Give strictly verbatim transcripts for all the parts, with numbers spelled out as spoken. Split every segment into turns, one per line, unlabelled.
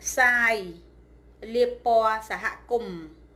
ផ្សាយលាបពណ៌សហគមន៍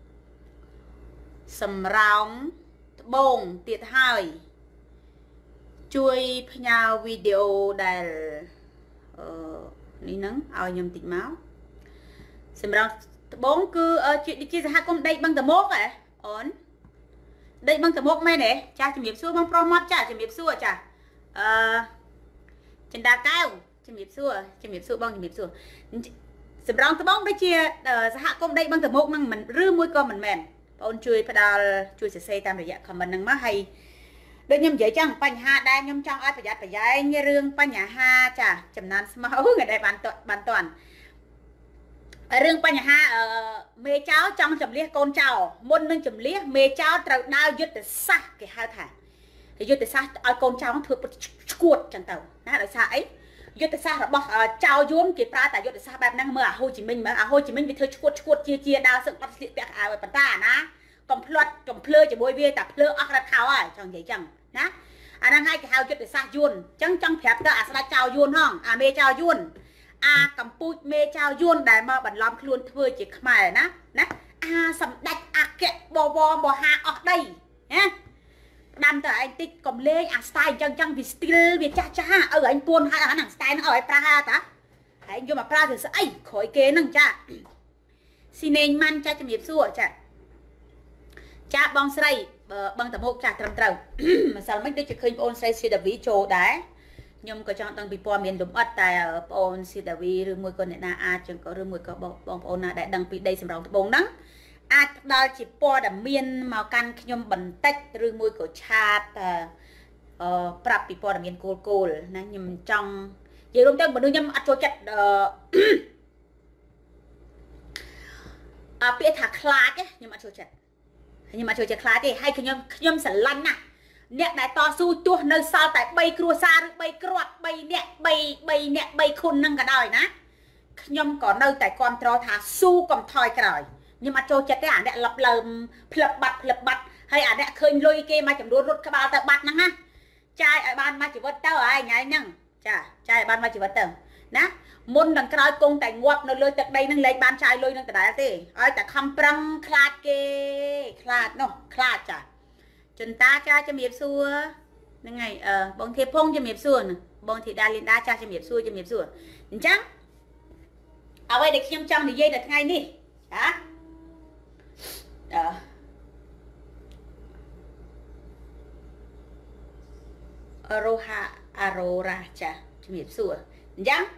សម្រោងត្បូងទៀតហើយជួយផ្ញើវីដេអូដែលអឺនេះហ្នឹងឲ្យខ្ញុំតិចមកសម្រាប់ត្បូងគឺជាសហគមន៍ដីបឹងតមុកហ៎អូនដីបឹងតមុកមែនទេចាស់ជំរាបសួរបងប្រុសមកចាស់ជំរាបសួរចាស់អឺចិន្តាកែវជំរាបសួរជំរាបសួរបងជំរាបសួរសម្រាប់ត្បូងដូចជាសហគមន៍ដីបឹងតមុកហ្នឹងមិនឬមួយក៏មិនមែនបងអូនជួយផ្ដល់ជួយសរសេរតាមរយៈ comment ហ្នឹងមកហើយដូចខ្ញុំនិយាយចឹងបញ្ហាដែលខ្ញុំចង់ឲ្យប្រយ័ត្នប្រយែងរឿងបញ្ហាចាចំណានស្មៅថ្ងៃដែលបានបានតន់រឿងបញ្ហាមេចៅចង់ចម្លៀសកូនចៅមុននឹងចម្លៀសមេចៅត្រូវដើរយុទ្ធសាស្ត្រគេហៅថាយុទ្ធសាស្ត្រឲ្យកូនចៅធ្វើឈួតចឹងទៅណាដោយសារអីយុទ្ធសាស្ត្ររបស់ចៅយួនគេប្រើតែយុទ្ធសាស្ត្របែបហ្នឹងមើលអាហូជីមិញមើលអាហូជីមិញវាធ្វើឈួតឈួតជាជាដើរសឹកអត់ស្លៀកពាក់ខោឲ្យប៉ុន្តែអាណាកំភ្លាត់កំភ្លើជាមួយវាតែភ្លើអស់រត់ខោហើយចង់និយាយចឹងណាអាហ្នឹងហើយគេហៅយុទ្ធសាស្ត្រយួនចឹងចង់ប្រាប់ទៅអាស្ដេចចៅយួនហងអាមេចៅយួនអាកម្ពុជាមេចៅយួនដែលមកបន្លំខ្លួនធ្វើជាខ្មែរណាណាអាសម្ដេចអគ្គបវរមហាអស់ដីណាដាំទៅឯងតិចកំលេងអាស្ទាយអញ្ចឹងចឹងវាស្ទីលវាចាស់ចាស់ឲ្យឯងពួនហើយអាហ្នឹងស្ទាយហ្នឹងឲ្យប្រើតាឯងយកមកប្រើទៅស្អីក្រោយគេហ្នឹងចាស៊ីនេងម៉ាន់ចាជំរាបសួរចាចាបងស្រីបងតមុកចាត្រឹមត្រូវម្សិលមិញដូចជាឃើញបងអូនស្រីស៊ីដាវីចូលដែរខ្ញុំក៏ចង់ដឹងពីព័ត៌មានលម្អិតតែបងអូនស៊ីដាវីឬមួយក៏អ្នកណាអាចចឹងក៏ឬមួយក៏បងប្អូនណាដែលដឹងពីដីសម្រងត្បូងហ្នឹងអាចផ្ដល់ជាព័ត៌មានមកកាន់ខ្ញុំបន្តិចឬមួយក៏ឆាតអឺប្រាប់ពីព័ត៌មានគោលគោលណាខ្ញុំចង់និយាយរួមទៅមនុស្សខ្ញុំអត់ចូលចិត្តអឺពាក្យថាខ្លាចខ្ញុំអត់ចូលចិត្តខ្ញុំអត់ចូលចិត្តខ្លាចទេហើយខ្ញុំខ្ញុំស្រឡាញ់ណាស់អ្នកដែលតស៊ូទោះនៅសល់តែបីគ្រួសារឬបីគ្រាប់បីអ្នកបីបីអ្នកបីខុនហ្នឹងក៏ដោយណាខ្ញុំក៏នៅតែគ្រប់គ្រងថាស៊ូកំថយក្រោយខ្ញុំអត់ចូលចិត្តទេអាអ្នកលឹបលើមផ្លឹបបាត់ផ្លឹបបាត់ហើយអាអ្នកឃើញលុយគេមកចំនួនរត់ក្បាលទៅបាត់ហ្នឹងណាចាយឲ្យបានមកជីវិតទៅហើយថ្ងៃហ្នឹងចាចាយឲ្យបានមកជីវិតទៅណាមុនដល់ក្រោយគង់តែងាប់នៅលើទឹកដីហ្នឹងលែងបានចាយលុយនឹងដដែលទេឲ្យតែខំប្រឹងខ្លាចគេខ្លាចនោះខ្លាចចាចន្តាចាជំរាបសួរហ្នឹងហើយអឺបងធីភងជំរាបសួរបងធីដាលីនដាចាជំរាបសួរជំរាបសួរអញ្ចឹងអ្វីដែលខ្ញុំចង់និយាយនៅថ្ងៃនេះចាអឺអរោហាអរោរ៉ាចាជំរាបសួរអញ្ចឹង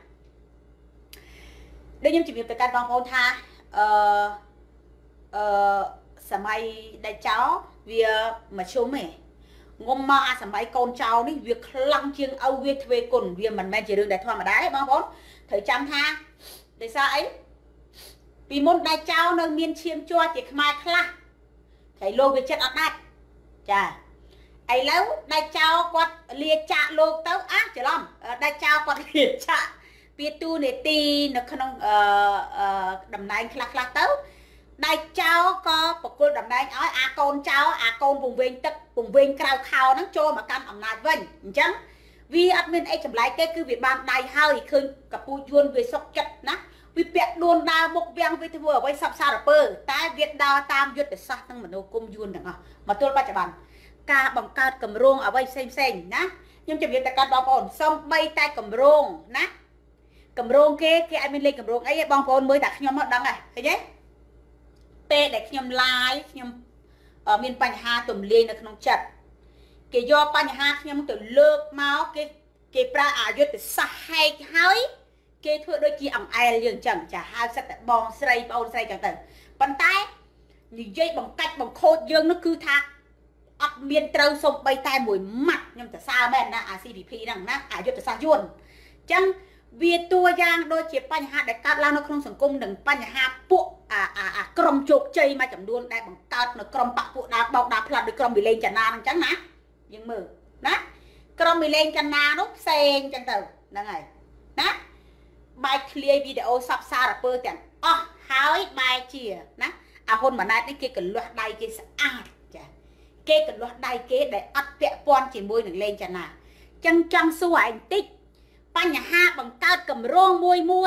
ដូចខ្ញុំជំរាបទៅកាន់បងប្អូនថាអឺអឺសម័យដែលចោលវាមធ្យមទេងុំមកអាសម័យកូនចៅនេះវាខ្លាំងជាងឪវាទ្វេគុណវាមិនមែនជារឿងដែលធម្មតាទេបងប្អូនត្រូវចាំថាដោយសារអីពីមុនដែលចៅនៅមានឈាមជ័រជាខ្មែរខ្លះហើយលោកវាចិត្តអត់ដាច់ចាឥឡូវដែលចៅគាត់លាចាក់លោកទៅអាច្រឡំដែលចៅគាត់លាចាក់ពីទូនេតិនៅក្នុងអឺតំណែងខ្លះខ្លះទៅដៃចៅក៏ប្រគល់តំណែងឲ្យអាកូនចៅអាកូនពង្វេងទឹកពង្វេងក្រៅខោហ្នឹងចូលមកកាន់អំណាចវិញអញ្ចឹងវាអត់មានអីចម្លែកទេគឺវាបានដៃហើយឃើញកពូយួនវាសុកចិត្តណាវាពាក់ដួនដើរមុខវាំងវាធ្វើអ្វីសពសារពើតែវាដើរតាមយុទ្ធសាស្ត្រទាំងមនោគមយួនទាំងអស់មកទល់បច្ចុប្បន្នការបង្កើតកម្រងអ្វីផ្សេងផ្សេងណាខ្ញុំជម្រាបទៅកាន់បងប្អូនសូម្បីតែកម្រងណាកម្រងគេគេអត់មានលេខកម្រងអីទេបងប្អូនមើលតែខ្ញុំមកដឹងហើយឃើញទេពេលដែលខ្ញុំ live ខ្ញុំមានបញ្ហាទំលាយនៅក្នុងចិត្តគេយកបញ្ហាខ្ញុំទៅលើកមកគេគេប្រើអាយុទ្ធសាស្ត្រហែកហើយគេធ្វើដូចជាអង្អែលយើងអញ្ចឹងចាហៅសិតតែបងស្រីបងអូនស្រីអញ្ចឹងទៅប៉ុន្តែនិយាយបង្កាច់បង្ខូចយើងនោះគឺថាអត់មានត្រូវសំបីតែមួយម៉ាត់ខ្ញុំសរសើរមែនណាអា ซี พี พี ហ្នឹងណាអាយុទ្ធសាស្ត្រយួនអញ្ចឹងវាតួយ៉ាងដូចជាបញ្ហាដែលកើតឡើងនៅក្នុងសង្គមនិងបញ្ហាពួកអាអាក្រុមជោគជ័យមួយចំនួនដែលបង្កើតនៅក្រុមបកពួកដើបោកដើផ្លាត់ដោយក្រុមវិលេងចនាអញ្ចឹងណាយើងមើលណាក្រុមវិលេងចនានោះផ្សេងអញ្ចឹងទៅហ្នឹងហើយណាបែកឃ្លាយវីដេអូសពសារពើទាំងអស់ហើយបែកជាណាអាហ៊ុនម៉ាណែតនេះគេកលាស់ដៃគេស្អាតចាគេកលាស់ដៃគេដែលអត់ពាក់ព័ន្ធជាមួយនឹងលេងចនាអញ្ចឹងចង់សួរឯងតិចបញ្ហាបង្កើតកម្រងមួយមួយ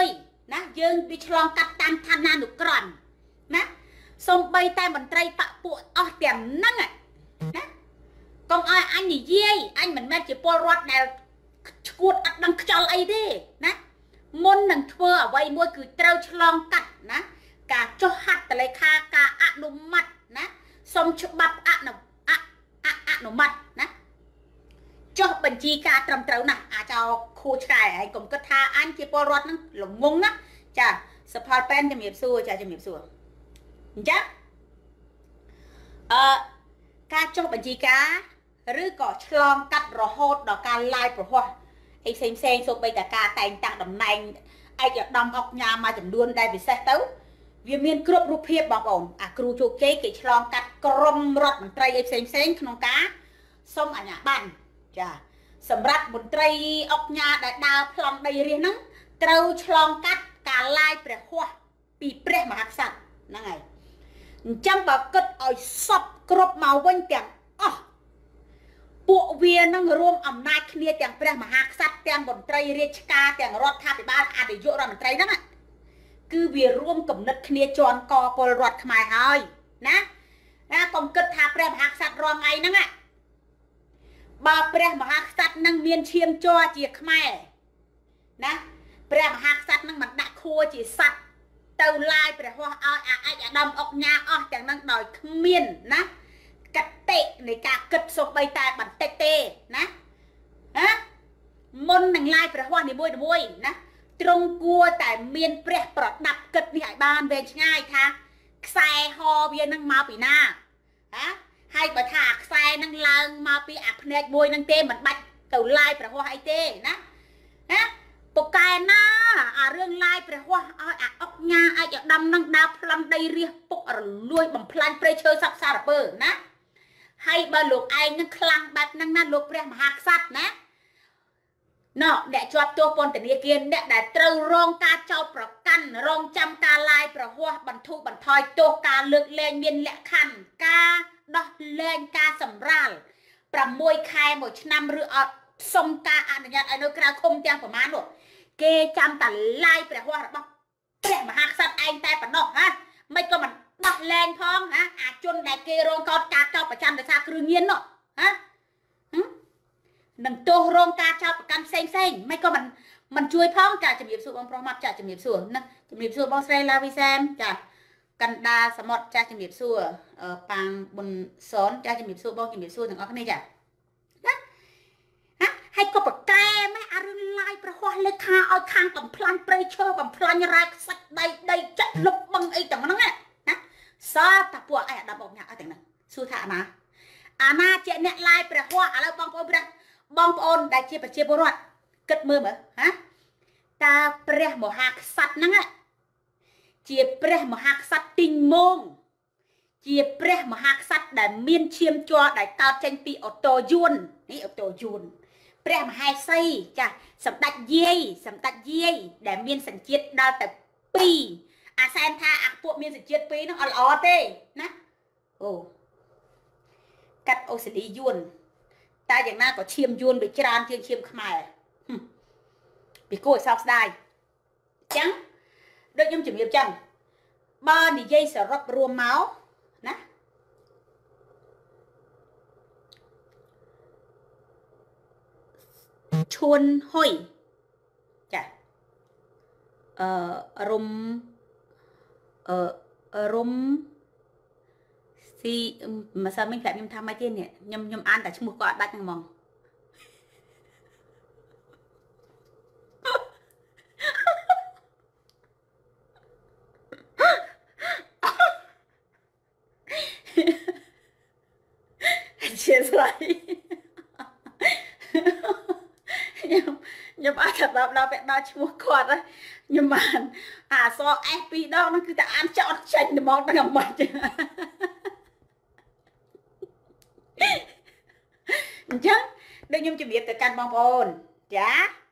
ណាយើងវាឆ្លងកាត់តាមឋានានុក្រមណាសំបីតែមន្ត្រីបពពួកអស់ទាំងហ្នឹងណាកុំឲ្យអញនិយាយអញមិនមែនជាពលរដ្ឋដែលឈួតអត់ដឹងខ្យល់អីទេណាមុននឹងធ្វើអ្វីមួយគឺត្រូវឆ្លងកាត់ណាការចុះហត្ថលេខាការអនុម័តណាសុំច្បាប់អនុអអនុម័តណាចុះបញ្ជីការត្រឹមត្រូវណាអាចោខួឆ្កែហើយកុំគិតថាអញជាពលរដ្ឋហ្នឹងល្ងងណាចាសុផលប៉ែនជំរាបសួរចាជំរាបសួរអញ្ចឹងអឺការចុះបញ្ជីការឬក៏ឆ្លងកាត់រហូតដល់ការឡាយប្រហោះអីផ្សេងផ្សេងសូម្បីតែការតែងតាំងតំណែងឯកឧត្តមអុកញ៉ាមួយចំនួនដែលពិសេសទៅវាមានគ្រប់រូបភាពបងប្អូនអាគ្រូជោគជ័យគេឆ្លងកាត់ក្រុមរដ្ឋមន្ត្រីអីផ្សេងផ្សេងក្នុងការសុំអាជ្ញាប័ណ្ណចាសម្រាប់មន្ត្រីអុកញ៉ាដែលដើរប្លង់ដីរាសហ្នឹងត្រូវឆ្លងកាត់ការឡាយព្រះហស្ថពីព្រះមហាក្សត្រហ្នឹងហើយអញ្ចឹងបើគិតឲ្យសពគ្រប់មកវិញទាំងអស់ពួកវានឹងរួមអំណាចគ្នាទាំងព្រះមហាក្សត្រទាំងមន្ត្រីរាជការទាំងរដ្ឋាភិបាលអធិយុរដ្ឋមន្ត្រីហ្នឹងគឺវារួមគំនិតគ្នាជន់កពលរដ្ឋខ្មែរហើយណាណាកុំគិតថាព្រះមហាក្សត្ររងថ្ងៃហ្នឹងបើព្រះមហាក្សត្រនឹងមានឈាមជ័រជាខ្មែរណាព្រះមហាក្សត្រនឹងមិនដាក់ខួរជាសត្វទៅឡាយព្រះហស្ថឲ្យអាឯកឧត្តមអុកញ៉ាអស់ទាំងនឹងដោយគ្មានណាកតិនៃការគិតសូម្បីតែបន្តិចទេណាណាមុននឹងឡាយព្រះហស្ថនីមួយៗណាទ្រង់គួរតែមានព្រះប្រដាប់គិតនេះឲ្យបានវែងឆ្ងាយថាខ្សែហវានឹងមកពីណាណាហើយបើថាខ្សែនឹងឡើងមកពីអាភ្នែកមួយនឹងទេមិនបាច់ទៅឡាយព្រះហស្ថអីទេណាណាពូកែណាអារឿងឡាយព្រះហស្ថឲ្យអាអុកញ៉ាឯកឧត្តមនឹងដើរប្លន់ដីរាសពុករលួយបំផ្លាញព្រៃឈើសត្វសារពើណាហើយបើលោកឯងនឹងខ្លាំងបែបហ្នឹងណាលោកព្រះមហាក្សត្រណាណ៎អ្នកជាប់ទោសពន្ធនាគារអ្នកដែលត្រូវរងការចោទប្រកាន់រងចាំការឡាយប្រហ័សបន្ធូរបន្ថយទោសការលើកលែងមានលក្ខខណ្ឌការដោះលែងការសម្រាលប្រាំមួយខែមួយឆ្នាំឬអត់សុំការអនុញ្ញាតឲ្យនៅក្រៅឃុំទាំងប្រមាណនោះគេចាំតែឡាយព្រះហស្ថរបស់ព្រះមហាក្សត្រឯងតែប៉ុណ្ណោះណាមិនក៏មិនដោះលែងផងណាអាជនដែលគេរងកោតការចោទប្រចាំដោយសារគ្រឿងញៀននោះណានឹងទោសរងការចោទប្រកាន់ផ្សេងផ្សេងមិនក៏មិនមិនជួយផងចាជំរាបសួរបងប្រុសមកចាជំរាបសួរណាជំរាបសួរបងស្រីឡាវីសែមចាកណ្ដាលសមុទ្រចាជំរាបសួរប៉ាងប៊ុនសនចាជំរាបសួរបងជំរាបសួរទាំងអស់គ្នាចាណាណាហើយក៏ប្រកែម៉េះអារឿងឡាយប្រហោះលេខាឲ្យខាងបំផ្លាញព្រៃឈើបំផ្លាញរ៉ែខ្សាច់ដីដីចាក់លុបបឹងអីទាំងហ្នឹងណាសើតាពួកឯអាដាមអុកញ៉ាអត់ទាំងហ្នឹងសួរថាអាណាអាណាជាអ្នកឡាយព្រះហស្ថឥឡូវបងប្អូនព្រះបងប្អូនដែលជាប្រជាពលរដ្ឋគិតមើលមើលហាតើព្រះមហាក្សត្រហ្នឹងជាព្រះមហាក្សត្រទីងមងជាព្រះមហាក្សត្រដែលមានឈាមជ័រដែលកើតចេញពីអូតូយួននេះអូតូយួនព្រះមហេសីចាសម្ដេចយាយសម្ដេចយាយដែលមានសញ្ជាតិដល់ទៅពីរអាសែនថាអាពួកមានសញ្ជាតិពីរហ្នឹងអត់ល្អទេណាអូកាត់អូស្ត្រាលីយួនតែយ៉ាងណាក៏ឈាមយួនវាច្រើនជាងឈាមខ្មែរពីគួរឲ្យសោកស្ដាយអញ្ចឹងដូចខ្ញុំជំរាបចឹងបើនិយាយសរុបរួមមកណាឈួនហ៊ុយចាអឺរុំអឺរុំស៊ីម្សិលមិញប្រាប់ខ្ញុំថាម៉េចទេនេះខ្ញុំខ្ញុំអានតែឈ្មោះគាត់អត់ដាច់ហ្នឹងហ្មងជាស្លាយខ្ញុំខ្ញុំអាចថាដល់ដល់ពេលដល់ឈ្មោះគាត់ខ្ញុំបានអាសអេសពីរដងហ្នឹងគឺតែអានចោតចេញតែមកដល់អាម៉េចអញ្ចឹងដូចខ្ញុំជម្រាបទៅកាន់បងប្អូនចា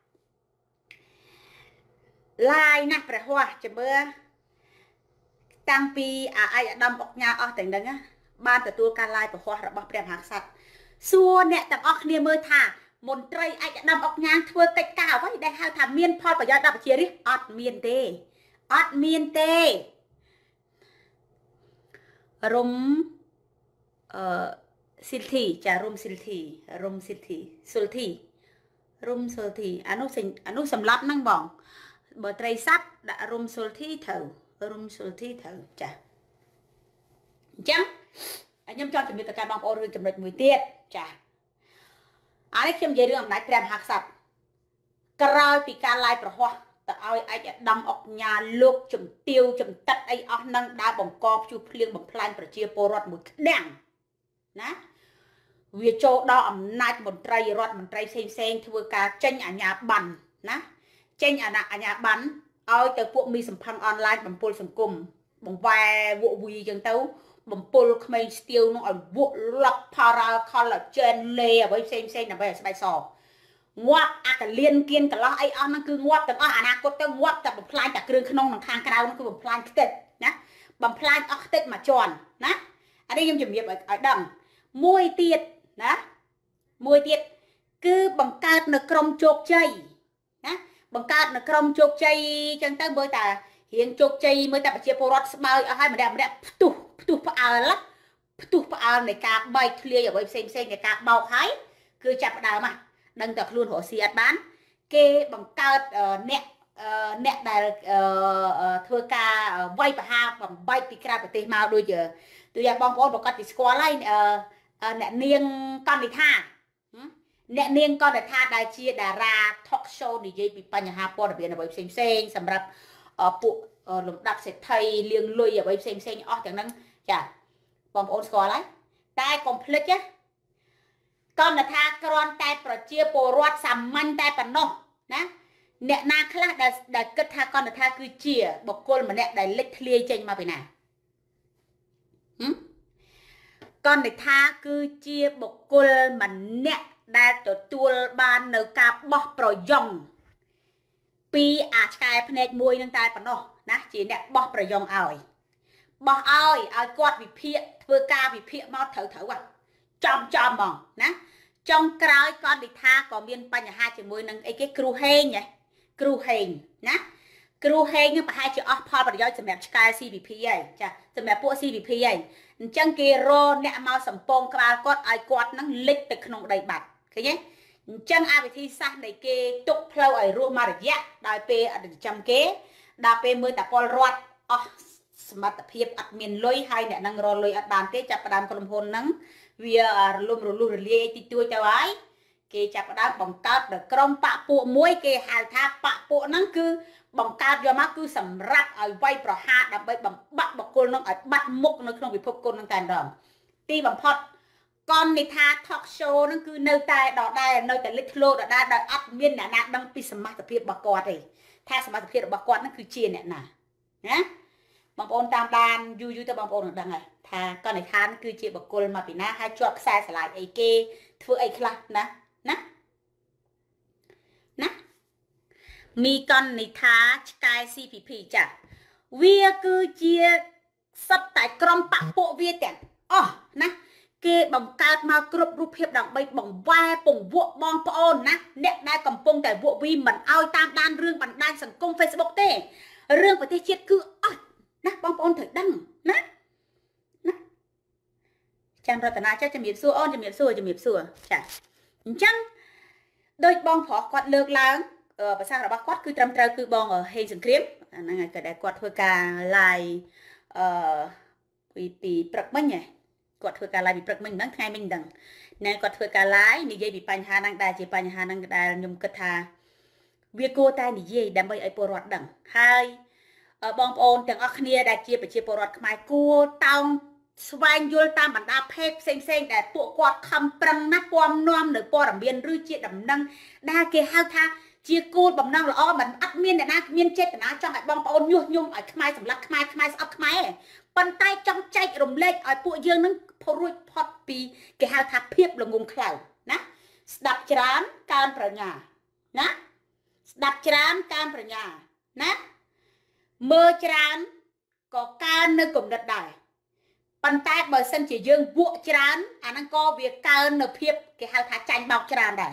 ឡាយណាស់ព្រះហស្ថចាំមើលតាំងពីអាឯកឧត្តមអុកញ៉ាអស់ទាំងហ្នឹងបានទទួលការឡាយព្រះហស្ថរបស់ព្រះមហាក្សត្រសួរអ្នកទាំងអស់គ្នាមើលថាមន្ត្រីឯកឧត្តមអុកញ៉ាធ្វើកិច្ចការអ្វីដែលហៅថាមានផលប្រយោជន៍ដល់ប្រជារាស្ត្រអត់មានទេអត់មានទេរុំអឺស៊ីលធីចារុំស៊ីលធីរុំស៊ីលធីស៊ុលធីរុំស៊ុលធីអានោះអានោះសម្លាប់ហ្នឹងបងបើត្រីស័ព្ទដាក់រុំស៊ុលធីត្រូវរុំស៊ុលធីត្រូវចាអញ្ចឹងខ្ញុំចង់ជំរាបទៅកាន់បងប្អូនរឿងចំណុចមួយទៀតចាអានេះខ្ញុំនិយាយរឿងអំណាចព្រះមហាក្សត្រក្រោយពីការឡាយប្រហោះទៅឲ្យឯកឧត្តមអុកញ៉ាលោកជំទាវចំតិតអីអស់នឹងដើរបង្កព្យុះភ្លៀងបំផ្លាញប្រជាពលរដ្ឋមួយក្តាំងណាវាចូលដល់អំណាចមន្ត្រីរដ្ឋមន្ត្រីផ្សេងផ្សេងធ្វើការចេញអាជ្ញាប័ណ្ណណាចេញអាជ្ញាអាជ្ញាប័ណ្ណឲ្យទៅពួកមីសម្ផាំងអនឡាញបំពុលសង្គមបង្វែរវក់វីចឹងទៅបំពុលក្មេងស្ទាវនោះឲ្យវក់លក់ផារ៉ាខលឡាជែនលេអ្វីផ្សេងផ្សេងដើម្បីឲ្យស្បែកសងាប់អាកលៀនគៀនកន្លោះអីអស់ហ្នឹងគឺងាប់ទាំងអស់អនាគតទៅងាប់តែបំផ្លាញតែគ្រឿងក្នុងនិងខាងក្រៅហ្នឹងគឺបំផ្លាញខ្ទេចណាបំផ្លាញអស់ខ្ទេចមួយជាន់ណាអានេះខ្ញុំជំរាបឲ្យឲ្យដឹងមួយទៀតណាមួយទៀតគឺបង្កើតនៅក្រមជោគជ័យណាបង្កើតនៅក្រមជោគជ័យចឹងទៅមើលតារៀងជោគជ័យមើលតែប្រជាពលរដ្ឋស្បើយអស់ហើយម្នាក់ម្នាក់ផ្ទុះផ្ទុះផ្អើលផ្ទុះផ្អើលនៃការបែកធ្លាយអ្វីផ្សេងផ្សេងនៃការបោកហើយគឺចាប់ផ្ដើមហ่ะដឹងតែខ្លួនរស់ស៊ីអត់បានគេបង្កើតអ្នកអ្នកដែលធ្វើការវាយប្រហារបំបែកពីក្រៅប្រទេសមកដូចទូយ៉ាងបងប្អូនប្រកាសពីស្គាល់ហើយអ្នកនាងកណ្ឌិថាអ្នកនាងកណ្ឌិថាដែលជាតារា talk show និយាយពីបញ្ហាព័ត៌មានអ្វីផ្សេងផ្សេងសម្រាប់ពួកលំដាប់សេដ្ឋីលៀងលុយអ្វីផ្សេងផ្សេងអស់ទាំងហ្នឹងចាបងប្អូនស្គាល់ហើយតែកុំភ្លេចណាកណ្ឌថាគ្រាន់តែប្រជាពលរដ្ឋសាមញ្ញតែប៉ុណ្ណោះណាអ្នកណាខ្លះដែលដែលគិតថាកណ្ឌថាគឺជាបុគ្គលម្នាក់ដែលលេចធ្លាយចេញមកពីណាហឹមកណ្ឌថាគឺជាបុគ្គលម្នាក់ដែលទទួលបាននៅការបោះប្រយ៉ងពីអាឆ្កែភ្នែកមួយនឹងតែប៉ុណ្ណោះណាជាអ្នកបោះប្រយ៉ងឲ្យបោះឲ្យឲ្យគាត់វិភាគធ្វើការវិភាគមកត្រូវត្រូវហ่ะចំចំហ្មងណាចុងក្រោយកណ្ឌិថាក៏មានបញ្ហាជាមួយនឹងអីគេគ្រូហេងហ៎គ្រូហេងណាគ្រូហេងនឹងប្រហែលជាអស់ផលប្រយោជន៍សម្រាប់ឆ្កែ ซี វី พี ហើយចាសម្រាប់ពួក ซี វី พี ហើយអញ្ចឹងគេរអ្នកមកសំពងក្បាលគាត់ឲ្យគាត់នឹងលិចទៅក្នុងដីបាត់ឃើញទេអញ្ចឹងអាវិធីសាស្ត្រនៃគេទុកផ្លូវឲ្យរស់មករយៈដោយពេលអត់ចាំគេដល់ពេលមើលតែពលរដ្ឋអស់សមត្ថភាពអត់មានលុយហើយអ្នកនឹងរលុយអត់បានទេចាប់ផ្ដើមក្រុមហ៊ុនហ្នឹងវារលំរលុះរលាយតិចតួចទៅហើយគេចាប់ផ្ដើមបង្កើតនៅក្រុមបកពួកមួយគេហៅថាបកពួកហ្នឹងគឺបង្កើតយកមកគឺសម្រាប់ឲ្យវាយប្រហារដើម្បីបំបាក់បុគ្គលហ្នឹងឲ្យបាត់មុខនៅក្នុងពិភពគុណហ្នឹងតែម្ដងទីបំផុតកននិថា talk show ហ្នឹងគឺនៅតែដដែលនៅតែលេចធ្លោដដែលដោយអត់មានអ្នកណាដឹងពីសមត្ថភាពរបស់គាត់ទេថាសមត្ថភាពរបស់គាត់ហ្នឹងគឺជាអ្នកណាណាបងប្អូនតាមដានយូរយូរទៅបងប្អូននឹងដឹងហើយថាកននិថាគឺជាបុគ្គលមកពីណាហើយជាប់ខ្សែស្រឡាយអីគេធ្វើអីខ្លះណាណាណាមីកននិថាឆ្កែ ซี พี พี ចាវាគឺជាសិតតែក្រុមបពុវាទាំងអស់ណាគេបង្កើតមកគ្រប់រូបភាពដើម្បីបង្វែរពង្វក់បងប្អូនណាអ្នកដែលកំពុងតែវក់វីមិនឲ្យតាមដានរឿងបណ្ដាញសង្គម Facebook ទេរឿងប្រទេសជាតិគឺអត់ណាបងប្អូនត្រូវដឹងណាណាចាំរតនាចាជំរាបសួរអូនជំរាបសួរជំរាបសួរចាអញ្ចឹងដោយបងប្រុសគាត់លើកឡើងប្រសាសន៍របស់គាត់គឺត្រឹមត្រូវគឺបងហេងសង្គ្រាមហ្នឹងហើយក៏ដែលគាត់ធ្វើការ live អឺពីពីព្រឹកមិញហ៎គាត់ធ្វើការ live ពីព្រឹកមិញហ្នឹងថ្ងៃមិញហ្នឹងណែគាត់ធ្វើការ live និយាយពីបញ្ហាហ្នឹងដែលជាបញ្ហាហ្នឹងដែលខ្ញុំគិតថាវាគួរតែនិយាយដើម្បីឲ្យពលរដ្ឋដឹងហើយបងប្អូនទាំងអស់គ្នាដែលជាប្រជាពលរដ្ឋខ្មែរគួរតោងស្វែងយល់តាមបណ្ដាភេទផ្សេងផ្សេងដែលពួកគាត់ខំប្រឹងណាស់ពំនាំនៅព័ត៌មានឬជាដំណឹងដែលគេហៅថាជាគោលបំណងល្អមិនអត់មានអ្នកណាមានចេតនាចង់ឲ្យបងប្អូនញុះញង់ឲ្យខ្មែរសម្លាប់ខ្មែរខ្មែរស្អប់ខ្មែរប៉ុន្តែចង់ចែករំលែកឲ្យពួកយើងនឹងរួចផុតពីគេហៅថាភាពល្ងងខ្លៅណាស្ដាប់ច្រើនកើនប្រាជ្ញាណាស្ដាប់ច្រើនកើនប្រាជ្ញាណាមើលច្រើនក៏កើននៅគំនិតដែរប៉ុន្តែបើសិនជាយើងវក់ច្រើនអាហ្នឹងក៏វាកើននៅភាពគេហៅថាចាញ់បោកច្រើនដែរ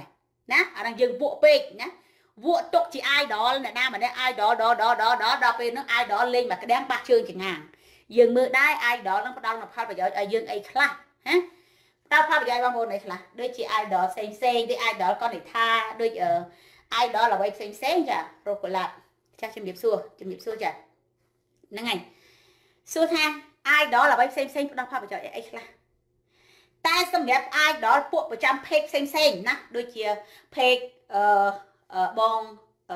ná ở đang dừng vụ pe nhá vụ tục chỉ idol này nam mà đây idol đó đó đó đó đó pe nó idol lên mà cái đem ba chương chẳng ngàn dừng mưa đai idol nó đau là phát bây giờ ở dừng ấy khác hả tao phát bây giờ bao này là đôi chị idol xem xem đi idol con để tha đôi ở idol là vậy xem xem chả rồi còn lại chắc chim điệp xua chim điệp xua chả nó ngày xua tha ai đó là vậy xem xem đang phát bây giờ ấy là ta xâm nhập ai đó buộc vào trăm peg xem xem nè đôi chia peg bong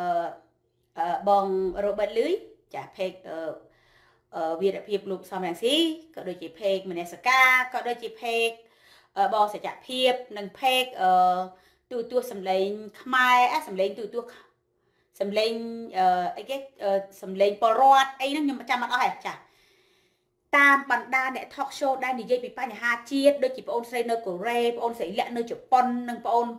bong Robert lưới chả peg Việt Nam Hiệp lục sau này xí có đôi chỉ peg Manesca có đôi chỉ peg bong sẽ chả hiệp nâng peg từ tua sầm lên mai á sầm lên từ tua sầm lên ấy cái sầm lên porot ấy nó nhưng mà trăm mặt ở hải chả tam bản đa để talk show đa đi dây bị pa nhà ha chiết đôi chỉ ôn xây nơi của Ray ôn xây lẹ nơi chụp pon nâng ôn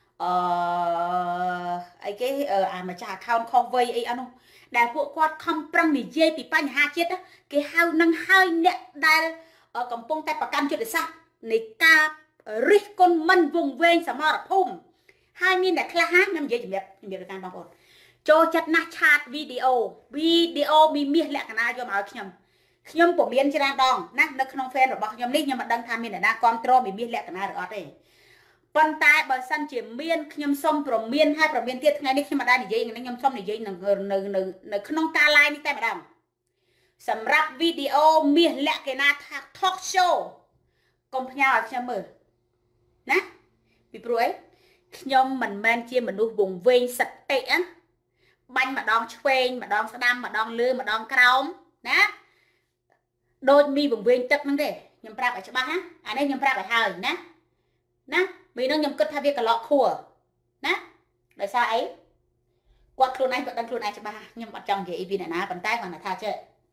ấy cái à mà trả account không vay ấy anh không đại bộ quạt không prăng đi dây bị pa nhà ha chiết á cái hao nâng hai nè đa ở cầm pông tay bạc cam chuyện để sao này ca rít con mân vùng ven sầm mờ phum hai miền đại khla hát năm dây chụp đẹp chụp đẹp được can bằng ôn cho chặt na chat video video mi miết lẹ cả na cho mà nhầm nhom của miền trên đòn nè nó không fan rồi bọc nhom lít nhưng mà đăng tham miền này na control bị miền lẹ cả na được ở đây còn tại bờ sân chỉ miền nhom sông pro miền hai pro miền tiết ngay đi khi mà đây thì dây nhom sông thì dây nâng nâng nâng nâng không ca lai đi tay mà đầm sầm rap video miền lẹ cái na talk show cùng nhau ở xem mờ nè bị pro ấy nhom mình men chia mình nuôi vùng ven sạch tệ á banh mà đòn quen mà đòn đam mà đòn lư mà đòn cào nè đôi mi vùng ven chất năng để nhầm prap ở chỗ ba ha anh ấy nhầm prap ở hơi nè nè vì nó nhầm cất thay việc cả lọ khua nè tại sao ấy quạt luôn anh vẫn đang luôn anh cho ba nhưng mà trong vậy vì này ná bàn tay còn là tha chơi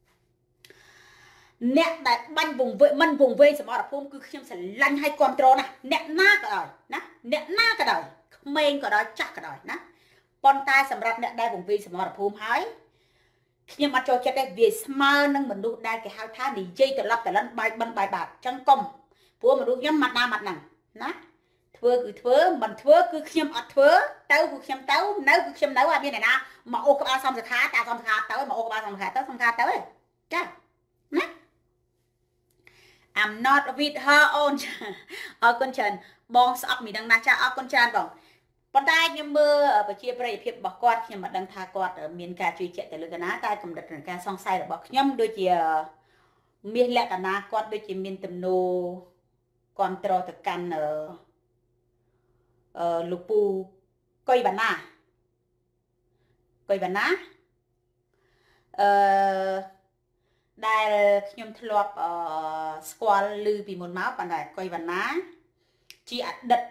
nè đại banh vùng vệ mân vùng ven sẽ bỏ phun cứ khiêm sẽ lăn hay control nè nè na cả đời nè nè na cả đời men cả đời chắc cả đời nè con tay sầm rập nè đại vùng ven sẽ bỏ phun hái nhưng mà cho chết đây vì smart năng mình đu đây cái hao tha đi dây từ lắp từ lần bài bắn bài bạc chân công của mình đu nhắm mặt na mặt nằng nè thưa cứ thưa mình thưa cứ khiêm ở thưa tao cứ khiêm tao nấu cứ khiêm nấu ở bên này na mà ô các bạn xong rồi khá ta xong khá tới mà ô các bạn xong khá tới xong khá tới chứ nè I'm not with her own ở con trần bong sọc mình đang na cha ở con trần bong còn tay nhưng mưa ở chia bày phiệp bọc quạt khi mà đang tha quạt ở miền ca truy chạy từ lưỡi cá tay cầm đặt ca song say là bọc nhâm đôi chia miền lẹ cả na quạt đôi chia miền tầm nô còn trò thực can ở ở lục pu cây bản na cây bản na đài nhâm thọp squal lư vì một máu bản đài cây bản na chỉ ắt đật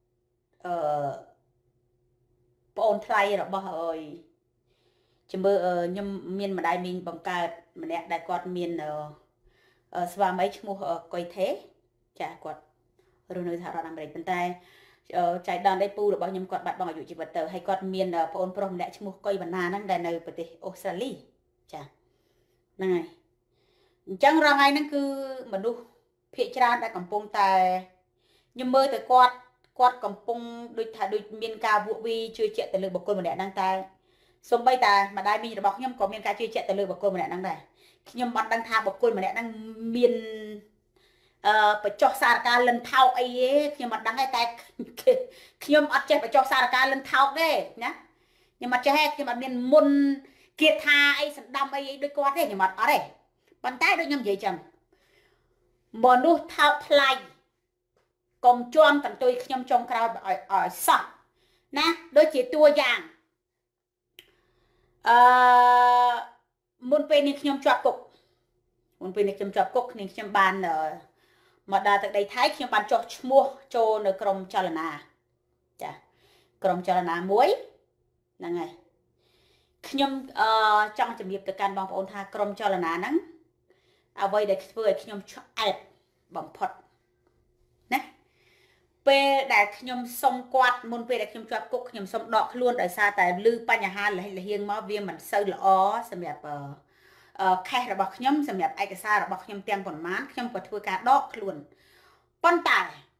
ôn thay rồi bao hồi chỉ mơ nhâm miền mà đại mình bằng cả mà nè đại quạt miền ở xóa mấy chung mua coi thế chả quạt rồi nơi thảo làm bệnh bên tay chạy đòn đây pu được bao nhiêu quạt bạn bằng ở chỉ vật tờ hay quạt miền ôn prom đại chung mua coi bản na năng đại nơi bờ tây Australia chả này chẳng ra ngay năng cứ mà đu phía trên đại cầm pông tài nhưng mơ tới quạt quạt cầm pung đôi thà đôi miền ca vụ vi chơi chuyện từ lừa bọc côn mà đẻ năng tay xong bay ta mà đai mi là bọc nhâm có miền ca chơi chuyện từ lừa bọc côn mà đẻ năng này nhâm mặt đang tha bọc côn mà đẻ năng miền phải cho xa ca lần thao ấy nhưng mặt đang ngay tay nhâm ăn chơi phải cho xa ca lần thao đấy nhá nhưng mà chơi khi mà miền môn kiệt tha ấy sẵn đâm ấy đôi quạt đấy nhưng mà ở đây bàn tay đôi nhâm vậy chẳng mòn đu thao play còn chôn tận tôi nhâm trong cao ở ở sọ nè đôi chỉ tua vàng muốn về nên nhâm chọt cục muốn về nên nhâm chọt cục nên nhâm bàn ở mà đa tại đây thái nhâm bàn cho mua cho nơi cầm cho là nà chả cầm cho là nà muối là ngày nhâm trong trường nghiệp từ can bằng ôn tha cầm cho là nà nắng à vậy để vừa nhâm cho ép bằng phật nè về đại nhom sông quạt môn về đại nhom chọt cục nhom sông đọt luôn ở xa tại lư pa nhà ha là hay là hiên máu viêm mình sâu là ó xem đẹp ờ khai là bọc nhom xem đẹp ai cái xa là bọc nhom tem còn mát nhom có thua cả đọt luôn con tài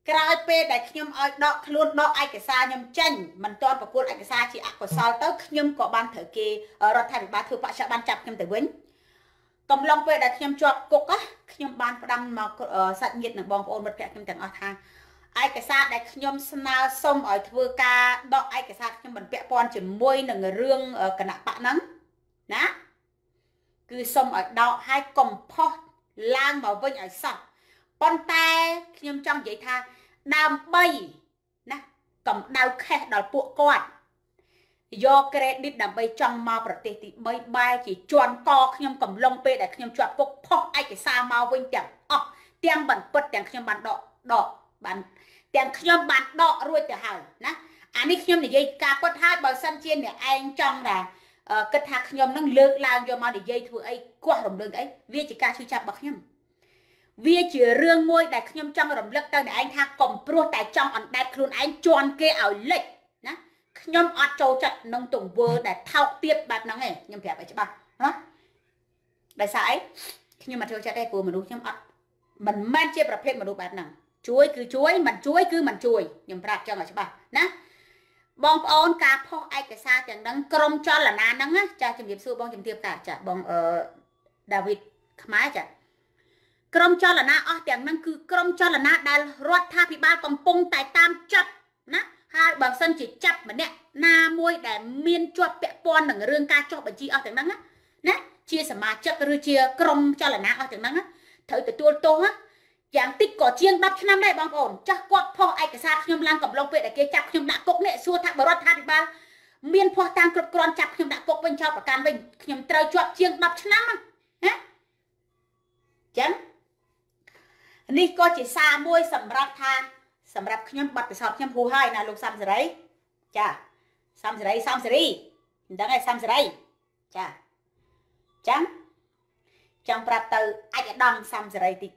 ក្រោយពេលដែលខ្ញុំឲ្យដកខ្លួនដកឯកសារខ្ញុំចេញមិនទាន់ប្រកួតឯកសារជាអកុសលទៅខ្ញុំក៏បានត្រូវគេរដ្ឋាភិបាលធ្វើបច្ចុប្បន្នចាប់ខ្ញុំទៅវិញកំឡុងពេលដែលខ្ញុំជាប់គុកខ្ញុំបានផ្ដាំមកសាច់ញាតិនិងបងប្អូនមិត្តភក្តិខ្ញុំទាំងអស់ថាឯកសារដែលខ្ញុំស្នើសុំឲ្យធ្វើការដកឯកសារខ្ញុំមិនពាក់ព័ន្ធជាមួយនឹងរឿងគណៈបកហ្នឹងណាគឺសុំឲ្យដកឲ្យកុំផុសឡើងមកវិញឲ្យសោះប៉ុន្តែខ្ញុំចង់និយាយថាដើម្បីណាកម្ដៅខេះដល់ពួកគាត់យក credit ដើម្បីចង់មកប្រទេសទីបីបែរជាជន់កខ្ញុំកំឡុងពេលដែលខ្ញុំជាប់គុកផុសឯកសារមកវិញទាំងអស់ទាំងបន្ពិតទាំងខ្ញុំបានដកដកបានទាំងខ្ញុំបានដករួចទៅហើយណាអានេះខ្ញុំនិយាយការពិតហើយបើសិនជាអ្នកឯងចង់ថាគិតថាខ្ញុំនឹងលើកឡើងយកមកនិយាយធ្វើអីគោះរំលឹកអីវាជាការឈឺចាប់របស់ខ្ញុំវាជារឿងមួយដែលខ្ញុំចង់រំលឹកទៅអ្នកឯងថាកុំព្រោះតែចង់អណ្ដែតខ្លួនឯងជន់គេឲ្យលិចណាខ្ញុំអត់ចូលចិត្តនឹងទង្វើដែលថោកទាបបែបហ្នឹងទេខ្ញុំប្រាប់ឲ្យច្បាស់ណាដោយសារអីខ្ញុំអត់ចូលចិត្តទេព្រោះមនុស្សខ្ញុំអត់មិនមែនជាប្រភេទមនុស្សបែបហ្នឹងជួយគឺជួយមិនជួយគឺមិនជួយខ្ញុំប្រាប់ចឹងឲ្យច្បាស់ណាបងប្អូនការផុសឯកសារទាំងហ្នឹងក្រុមចលនាហ្នឹងចាជំរាបសួរបងជំរាបការចាបងអឺដាវីតខ្មែរចាក្រុមចលនាអស់ទាំងហ្នឹងគឺក្រុមចលនាដែលរដ្ឋាភិបាលកំពុងតែតាមចាប់ណាហើយបើសិនជាចាប់ម្នាក់ណាមួយដែលមានជាប់ពាក់ព័ន្ធនឹងរឿងការចុះបញ្ជីអស់ទាំងហ្នឹងណាជាសមាជិកឬជាក្រុមចលនាអស់ទាំងហ្នឹងត្រូវទទួលទោសយ៉ាងតិចក៏ជាងដប់ឆ្នាំដែរបងប្អូនចាស់គាត់ផុសឯកសារខ្ញុំឡើងកំឡុងពេលដែលគេចាប់ខ្ញុំដាក់គុកនេះសួរថាបរដ្ឋាភិបាលមានភ័ស្តុតាងគ្រប់គ្រាន់ចាប់ខ្ញុំដាក់គុកវិញចោលប្រកាន់វិញខ្ញុំត្រូវជាប់ជាងដប់ឆ្នាំណាចឹងនេះក៏ជាសារមួយសម្រាប់ថាសម្រាប់ខ្ញុំបាត់ពិសោធន៍ខ្ញុំហួសហើយណាលោកសំសេរីចាសំសេរីសំសេរីមិនដឹងឯងសំសេរីចាចឹងចង់ប្រាប់ទៅអាចឧត្តមសំសេរីតិច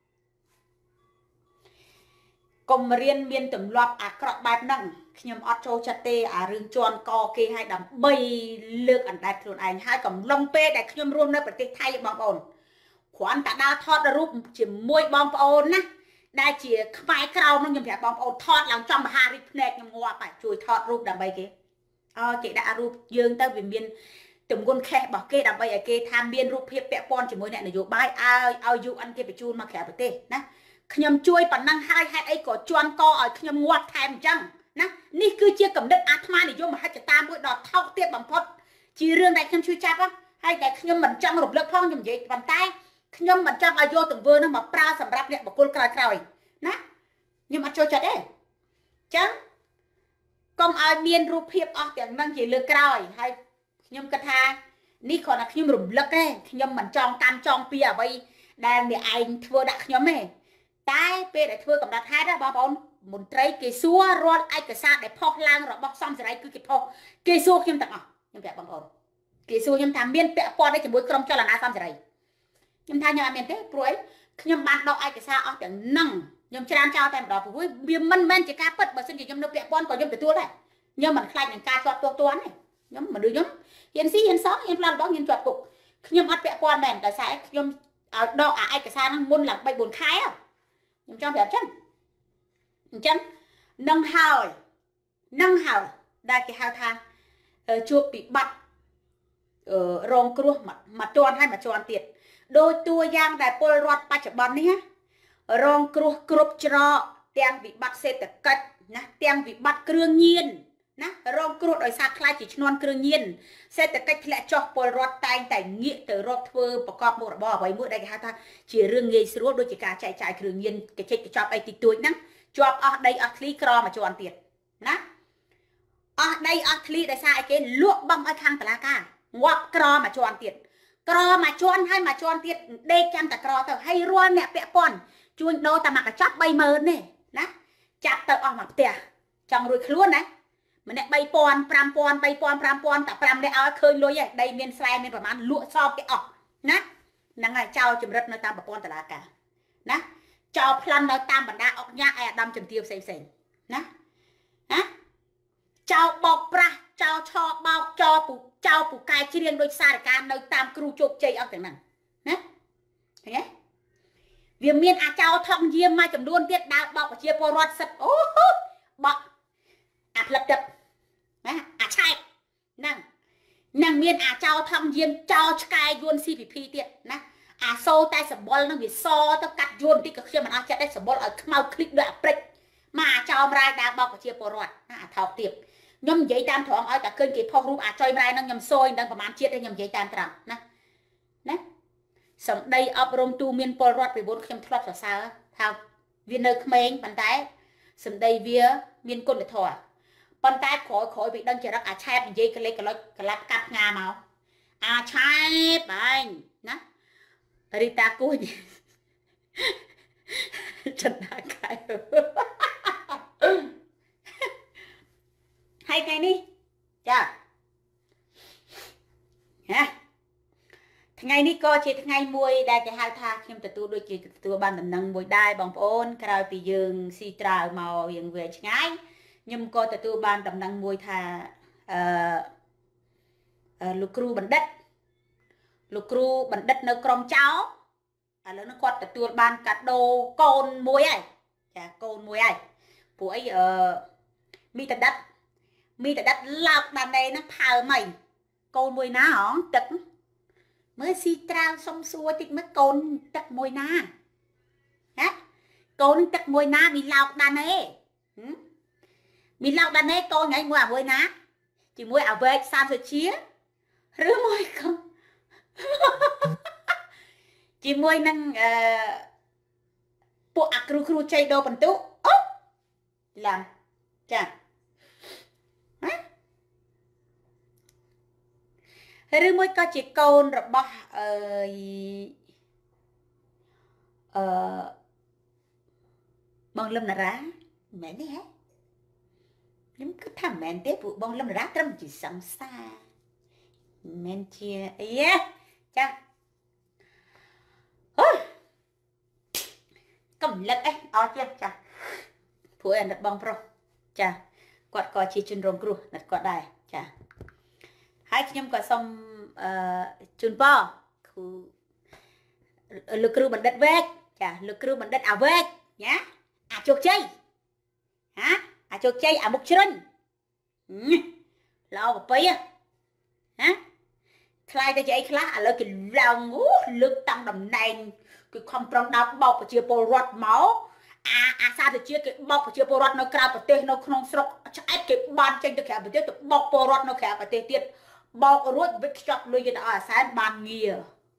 កុំរៀនមានទម្លាប់អាក្រក់បែបហ្នឹងខ្ញុំអត់ចូលចិត្តទេអារឿងជន់កគេឲ្យដើម្បីលើកអណ្ដែតខ្លួនឯងហើយកំឡុងពេលដែលខ្ញុំរស់នៅប្រទេសថៃបងប្អូនគ្រាន់តែដើរថតរូបជាមួយបងប្អូនណាដែលជាខ្មែរក្រៅហ្នឹងខ្ញុំប្រាប់បងប្អូនថតឡើងចំមហារីកភ្នែកខ្ញុំងាប់ហើយជួយថតរូបដើម្បីគេអើគេដាក់រូបយើងទៅវាមានទម្ងន់ខេះរបស់គេដើម្បីឲ្យគេថាមានរូបភាពពាក់ព័ន្ធជាមួយអ្នកនយោបាយឲ្យឲ្យ យូ អិន គេបញ្ជូនមកក្រៅប្រទេសណាខ្ញុំជួយប៉ុណ្ណឹងហើយហេតុអីក៏ជន់កឲ្យខ្ញុំងាប់ថែមអញ្ចឹងណានេះគឺជាកំណត់អាត្មានិយមមហិច្ឆតាមួយដ៏ថោកទាបបំផុតជារឿងដែលខ្ញុំជួយចាប់ហើយតែខ្ញុំមិនចង់រំលឹកផងខ្ញុំនិយាយប៉ុន្តែខ្ញុំមិនចង់ឲ្យយកទង្វើនោះមកប្រើសម្រាប់អ្នកបកគលក្រោយក្រោយណាខ្ញុំអត់ចូលចិត្តទេអញ្ចឹងកុំឲ្យមានរូបភាពអស់ទាំងហ្នឹងជាលើកក្រោយហើយខ្ញុំគិតថានេះគ្រាន់តែខ្ញុំរំលឹកទេខ្ញុំមិនចង់កម្មចង់ពីអ្វីដែលអ្នកឯងធ្វើដាក់ខ្ញុំទេតែពេលដែលធ្វើកំណត់ហេតុណាបងប្អូនមន្ត្រីគេសួររាល់ឯកសារដែលផុសឡើងរបស់សំសេរីគឺគេផុសគេសួរខ្ញុំទាំងអស់ខ្ញុំប្រាប់បងប្អូនគេសួរខ្ញុំថាមានពាក់ព័ន្ធអីជាមួយក្រុមចលនាសំសេរីខ្ញុំថាខ្ញុំអត់មានទេព្រោះអីខ្ញុំបានដកឯកសារអស់ទាំងហ្នឹងខ្ញុំច្រានចោលតែម្ដងព្រោះវាមិនមែនជាការពិតបើសិនជាខ្ញុំនៅពាក់ព័ន្ធក៏ខ្ញុំទទួលដែរខ្ញុំមិនខ្លាចនឹងការជាប់ទោសទណ្ឌទេខ្ញុំមនុស្សខ្ញុំហ៊ានស៊ីហ៊ានសងហ៊ានផ្លាស់របស់ហ៊ានជាប់គុកខ្ញុំអត់ពាក់ព័ន្ធមែនតែស្អែកខ្ញុំឲ្យដកអាឯកសារហ្នឹងមុនឡើងបីបួនខែខ្ញុំចង់ប្រាប់ចឹងអញ្ចឹងនឹងហើយនឹងហើយដែលគេហៅថាជួបពិបត្តិរងគ្រោះមួយជាន់ហើយមួយជាន់ទៀតដោយតួយ៉ាងដែលពលរដ្ឋបច្ចុប្បន្ននេះរងគ្រោះគ្រប់ច្រកទាំងវិបត្តិសេដ្ឋកិច្ចណាទាំងវិបត្តិគ្រឿងញៀនណារងគ្រោះដោយសារខ្លាចជាឈ្នន់គ្រឿងញៀនសេដ្ឋកិច្ចធ្លាក់ចុះពលរដ្ឋតែងតែងាកទៅរកធ្វើប្រកបមុខរបរអ្វីមួយដែលគេហៅថាជារឿងងាយស្រួលដូចជាការចែកចាយគ្រឿងញៀនកញ្ចិចកញ្ចប់អីតិចតួចហ្នឹងជាប់អស់ដីអស់ឃ្លីក្រមួយជាន់ទៀតណាអស់ដីអស់ឃ្លីដោយសារអីគេលក់បំឲ្យខាងតុលាការងាប់ក្រមួយជាន់ទៀតក្រមួយជាន់ហើយមួយជាន់ទៀតដេកចាំតែក្រទៅហើយរាល់អ្នកពាក់ព័ន្ធជួញដូរតែមកកញ្ចប់បីម៉ឺនទេណាចាប់ទៅអស់មកផ្ទះចង់រួចខ្លួនណាម្នាក់បីពាន់ ប្រាំពាន់ បីពាន់ ប្រាំពាន់តែប្រាំនាក់ឲ្យឃើញលុយឯងដីមានស្រែមានប្រមាណលក់សោកគេអស់ណាហ្នឹងហើយចោលចម្រិតនៅតាមប្រព័ន្ធតុលាការណាចោលប្លន់នៅតាមបណ្ដាអុកញ៉ាឯអាដាមជំទាវផ្សេងផ្សេងណាណាចោលបោកប្រាស់ចោលឆោបោកចោលពូចោលពូកែច្រៀងដោយសារការនៅតាមគ្រូជោគជ័យអស់ទាំងហ្នឹងណាឃើញទេវាមានអាចោថងយាមមួយចំនួនទៀតដើរបោកប្រជាពលរដ្ឋសិតអូបកអាផ្លិតទឹកណាអាឆែកហ្នឹងនឹងមានអាចោថងយាមចោឆ្កែយួន ซี พี พี ទៀតណាអាសូតែសបុលនឹងវាសទៅកាត់យួនតិចក៏ខ្ញុំមិនអស់ចិត្តដែរសបុលឲ្យខ្មៅคลิกដូចអាព្រិចមកអាចោមរាយដើរបោកប្រជាពលរដ្ឋណាអាថោកទៀតខ្ញុំនិយាយតាមត្រង់ឲ្យតែឃើញគេផុសរូបអាចុយមរាយនឹងខ្ញុំសួយនឹងប្រហែលជាតិទេខ្ញុំនិយាយតាមត្រង់ណាណាសម្ដីអប់រំទូមានពលរដ្ឋពីមុនខ្ញុំធ្លាប់សរសើរថាវានៅក្មេងប៉ុន្តែសម្ដីវាមានគុណធម៌ប៉ុន្តែក្រោយក្រោយពីដឹងចរិតអាឆែបនិយាយកលេចកលុចកលាប់កាប់ផ្ងាមកអាឆែបឯងណារីតាគួយចិនណាកែហើយថ្ងៃនេះចាហ៎ថ្ងៃនេះក៏ជាថ្ងៃមួយដែលគេហៅថាខ្ញុំទទួលដូចជាទទួលបានដំណឹងមួយដែរបងប្អូនក្រោយពីយើងស៊ីត្រាវមករៀងវែងឆ្ងាយខ្ញុំក៏ទទួលបានដំណឹងមួយថាអឺលោកគ្រូបណ្ឌិតលោកគ្រូបណ្ឌិតនៅក្រុមចៅឥឡូវនេះគាត់ទទួលបានកាដូកូនមួយហើយចាកូនមួយហើយពួកអីអឺមីតដិតមីតដិតឡោកដាណេហ្នឹងផើមហើយកូនមួយណាហ៎ទឹកមើលស៊ីត្រាវសុំសួរតិចមើលកូនទឹកមួយណាហ៎កូនទឹកមួយណាមីឡោកដាណេមីឡោកដាណេកូនថ្ងៃមួយអាមួយណាជាមួយអាវែកសានសុជាឬមួយកូនជាមួយនឹងអឺពួកអាគ្រូគ្រូចៃដោបន្ទុអូឡាំចាឬមួយក៏ជាកូនរបស់អឺអឺបងលឹមណារ៉ាមែនទេហ៎ខ្ញុំគិតថាមែនទេពួកបងលឹមណារ៉ាត្រឹមជាសង្សារមែនជាអីចាអូកំលឹកអេអត់ទៀតចាព្រោះអាណិតបងប្រុសចាគាត់ក៏ជាជនរងគ្រោះណាត់គាត់ដែរចាហើយខ្ញុំក៏សូមអឺជូនពរគ្រូលោកគ្រូបណ្ឌិតវែកចាលោកគ្រូបណ្ឌិតអាវែកណាអាជោគជ័យហាអាជោគជ័យអាមុខជ្រុញឡោប្រពៃណាខ្លាយទៅជាអីខ្លះឥឡូវគេឡើងអូលើកតាំងតំណែងគឺខំប្រឹងដល់បោកប្រជាពលរដ្ឋមកអាអាសាទៅជាគេបោកប្រជាពលរដ្ឋនៅក្រៅប្រទេសនៅក្នុងស្រុកឆ្អែតគេបានចេញទៅក្រៅប្រទេសទៅបោកពលរដ្ឋនៅក្រៅប្រទេសទៀតបោករួចវិតខ្ចប់លុយទៅឲ្យអាសែនបានងារ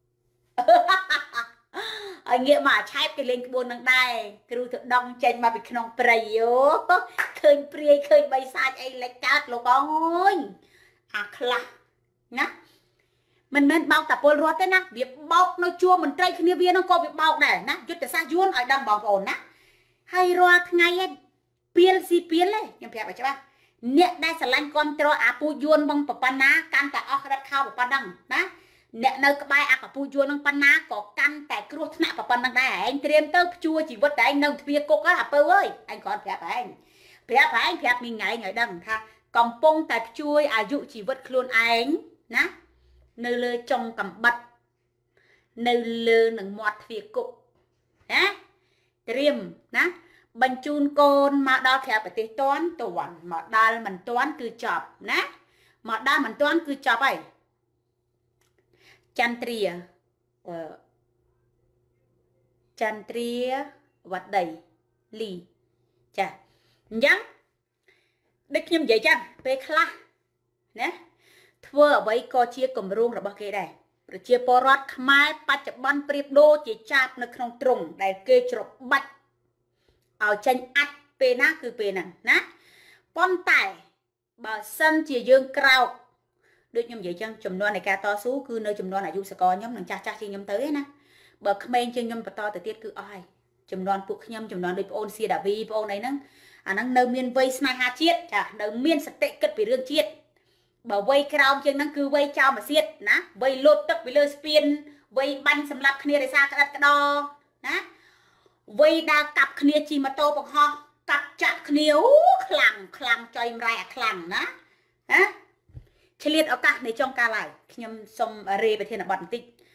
ឲ្យងាកមកអាឆែបគេលេងក្បួននឹងដែរគ្រូទៅដងចេញមកពីក្នុងព្រៃយោឃើញព្រាយឃើញបីសាច់អីលេចកើតលោកអើយអាខ្លះណាមិនមែនបោកតែពលរដ្ឋទេណាវាបោកនៅជួរមន្ត្រីគ្នាវានោះក៏វាបោកដែរណាយុទ្ធសាស្ត្រយួនឲ្យដឹងបងប្អូនណាហើយរាល់ថ្ងៃឯងពៀលស៊ីពៀលទេខ្ញុំប្រាប់ឲ្យច្បាស់អ្នកដែលស្រឡាញ់គ្រប់ត្រអាពូយួនបងប៉ុណ្ណាកាន់តែអស់រត់ខោប៉ុណ្ណឹងណាអ្នកនៅក្បែរអាកពូយួននឹងប៉ុណ្ណាក៏កាន់តែគ្រោះថ្នាក់ប៉ុណ្ណឹងដែរឯងត្រៀមទៅព្យួរជីវិតតែឯងនៅទ្វារគុកហ្នឹងអាពៅអើយឯងគ្រាន់ប្រាប់ឯងប្រាប់ឯងប្រាប់មីងឯងឲ្យដឹងថាកំពុងតែព្យួរអាយុជីវិតខ្លួនឯងណានៅលើចុងកំបិតនៅលើនឹងមាត់ទ្វារគុកណាត្រៀមណាបញ្ជូនកូនមកដល់ក្រៅប្រទេសតាន់តាន់មកដល់មិនតាន់គឺចប់ណាមកដល់មិនតាន់គឺចប់ហើយចន្ទ្រាអឺចន្ទ្រាវត្តដីលីចាអញ្ចឹងដូចខ្ញុំនិយាយចឹងពេលខ្លះណាធ្វើអ្វីក៏ជាគម្រោងរបស់គេដែរប្រជាពលរដ្ឋខ្មែរបច្ចុប្បន្នប្រៀបដូចជាចាប់នៅក្នុងទ្រុងដែលគេច្របាច់ឲ្យចេញអាត់ពេលណាគឺពេលហ្នឹងណាប៉ុន្តែបើសិនជាយើងក្រោកដូចខ្ញុំនិយាយចឹងចំនួននៃការតស៊ូគឺនៅចំនួនអាយុសកលខ្ញុំនឹងចាស់ចាស់ជាងខ្ញុំទៅឯណាបើក្មេងជាងខ្ញុំបន្តទៅទៀតគឺអស់ហើយចំនួនពួកខ្ញុំចំនួនដូចប្អូនសៀដាវីប្អូនអីហ្នឹងអាហ្នឹងនៅមានវ័យស្នេហាជាតិចានៅមានសតិគិតពីរឿងជាតិបើវ័យក្រោមជាងហ្នឹងគឺវ័យចោលមកសៀតណាវ័យលោតទឹកពីលើស្ពានវ័យបាញ់សម្លាប់គ្នាដោយសារក្តិតក្តោណាវ័យដើរកាប់គ្នាជិះម៉ូតូបង្ហោះកាប់ចាក់គ្នាអូខ្លាំងខ្លាំងចុយម្រាយអាខ្លាំងណាណាឆ្លៀតឱកាសនៃចុងកាលហើយខ្ញុំសូមរេប្រធានបទបន្តិច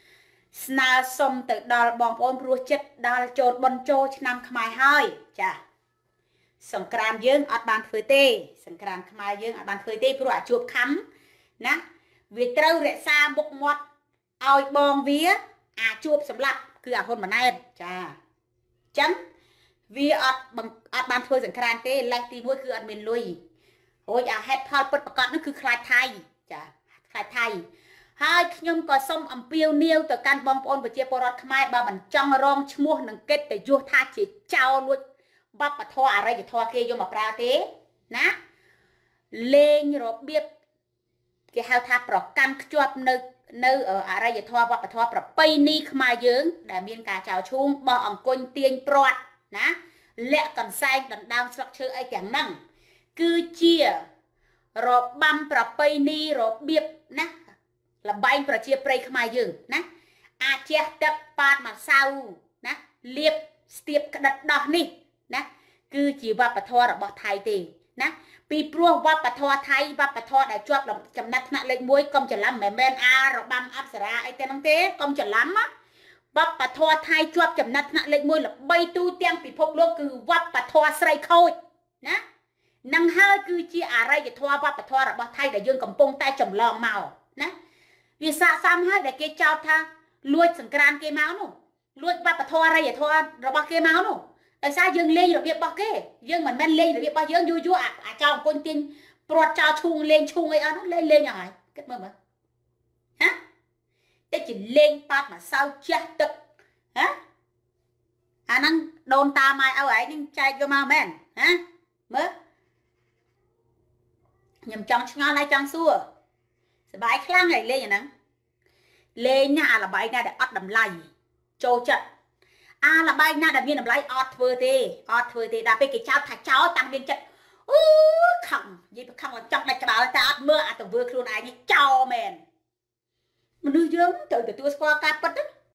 ស្នើសុំទៅដល់បងប្អូនព្រោះចិត្តដល់ចូលបនចូលឆ្នាំខ្មែរហើយចាសង្គ្រាមយើងអត់បានធ្វើទេសង្គ្រាមខ្មែរយើងអត់បានធ្វើទេព្រោះអាជួបខំណាវាត្រូវរក្សាមុខមាត់ឲ្យបងវាអាជួបសម្លាប់គឺអាហ៊ុនម៉ាណែតចាអញ្ចឹងវាអត់អត់បានធ្វើសង្គ្រាមទេលេខទីមួយគឺអត់មានលុយរួចអាហេតុផលពិតប្រាកដនោះគឺខ្លាចថៃចាខ្លាចថៃហើយខ្ញុំក៏សូមអំពាវនាវទៅកាន់បងប្អូនប្រជាពលរដ្ឋខ្មែរបើមិនចង់រងឈ្មោះនឹងកិត្តិយសថាជាចោរលួចបបធរអរិយធម៌គេយកមកប្រើទេណាលេងរបៀបគេហៅថាប្រកាន់ខ្ជាប់នៅនៅអរិយធម៌វប្បធម៌ប្រពៃណីខ្មែរយើងដែលមានការចោលឈូងបោះអង្គុញទាញព្រាត់ណាលាក់កន្សែងដណ្ដើមស្លឹកឈើអីទាំងហ្នឹងគឺជារបាំប្រពៃណីរបៀបណាលបែងប្រជាប្រិយខ្មែរយើងណាអាចជះទឹកប៉ាតម្សៅណាលាបស្ទាបក្តិតដោះនេះណាគឺជាវប្បធម៌របស់ថៃទេណាពីព្រោះវប្បធម៌ថៃវប្បធម៌ដែលជាប់ចំណាត់ថ្នាក់លេខមួយកុំច្រឡំមិនមែនអារបាំអប្សរាអីទេហ្នឹងទេកុំច្រឡំណាវប្បធម៌ថៃជាប់ចំណាត់ថ្នាក់លេខមួយល្បីទូទាំងពិភពលោកគឺវប្បធម៌ស្រីខូចណានឹងហើយគឺជាអរិយធម៌វប្បធម៌របស់ថៃដែលយើងកំពុងតែចម្លងមកណាវាស័ក្តិសមហើយដែលគេចោទថាលួចសង្គ្រាមគេមកនោះលួចវប្បធម៌អរិយធម៌របស់គេមកនោះដោយសារយើងលេងរបៀបរបស់គេយើងមិនមែនលេងរបៀបរបស់យើងយូរយូរអាចោលអង្គុញទាញព្រាត់ចោលឈូងលេងឈូងអីអស់នោះលេងលេងហើយគិតមើលមើលហ៎តែជាលេងប៉ាត់មកសៅជះទឹកហ៎អាហ្នឹងដូនតាម៉ែឪឯងនឹងចែកយកមកមែនហ៎មើលខ្ញុំចង់ឆ្ងល់ហើយចង់សួរសบายខ្លាំងហើយលេងអាហ្នឹងលេងណាអាល្បែងណាដែលអត់តម្លៃចូលចិត្តអាល្បែងណាដែលមានតម្លៃអត់ធ្វើទេអត់ធ្វើទេដល់ពេលគេចោទថាចោលតាំងមានចិត្តអូខឹងនិយាយខឹងឡើងចង់ដាច់ក្បាលតែអត់មើលអាទង្វើខ្លួនឯងនេះចោលមែនមនុស្សយើងត្រូវទទួលស្គាល់ការពិត